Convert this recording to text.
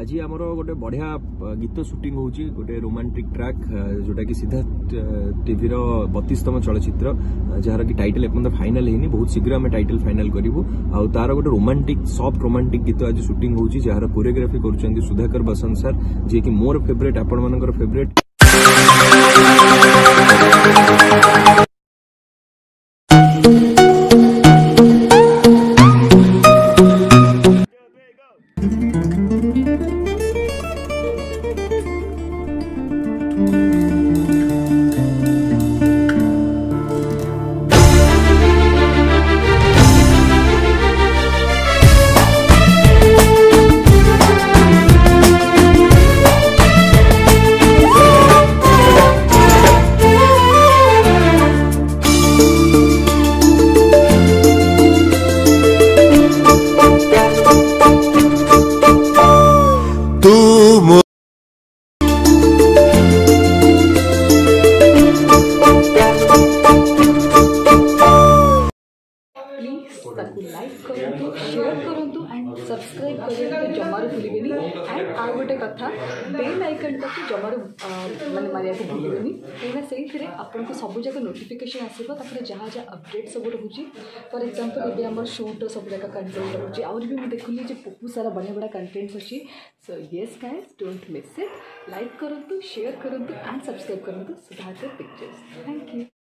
आज आमर गोटे बढ़िया गीत शूटिंग होची गोटे रोमांटिक ट्रैक जोटा कि सीधा टीवी रो 32तम चलचित्र जार कि टाइटल एपन फाइनल हेनी बहुत शीघ्र आम टाइटल फाइनल करूँ आ तार गोटे रोमांटिक सॉफ्ट रोमांटिक गीत आज शूटिंग होची जार कोरियोग्राफी करुछंती सुधाकर बसंत सर जे कि मोर फेवरेट आपण मानकर फेवरेट। लाइक करूँ शेयर करूँ एंड सब्सक्राइब करें जमार भूलेनि एंड आउ गोटे कथा बेल आइकन टाक जमार माने मारिया को भूलेनि कहीं से आपको सब जगह नोटिफिकेशन आसो जहाँ जहाँ अपडेट सब रोचे फॉर एग्जांपल ये आम शूट सब जगह कंटेंट रोचे आउर भी मुझे देखली बहुत सारा बढ़िया बढ़िया कंटेंट्स अच्छी so yes guys don't miss it like करूँ शेयर करूँ एंड सब्सक्राइब करूँ सुधाकर पिक्चर्स। Thank you.